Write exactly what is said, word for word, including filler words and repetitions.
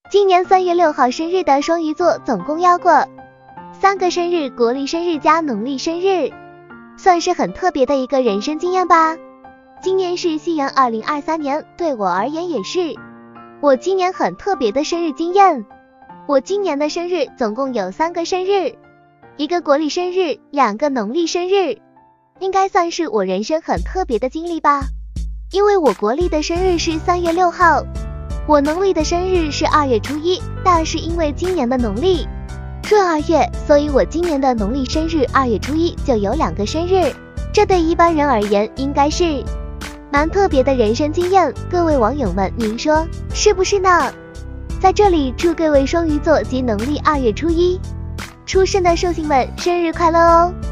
今年三月六号生日的双鱼座总共要过三个生日，国历生日加农历生日，算是很特别的一个人生经验吧。今年是西元二零二三年，对我而言也是我今年很特别的生日经验。我今年的生日总共有三个生日，一个国历生日，两个农历生日，应该算是我人生很特别的经历吧。因为我国历的生日是三月六号，我农历的生日是二月初一，但是因为今年的农历闰二月，所以我今年的农历生日二月初一就有两个生日，这对一般人而言应该是蛮特别的人生经验。各位网友们，您说是不是呢？在这里祝各位双鱼座及农历二月初一出生的寿星们生日快乐哦！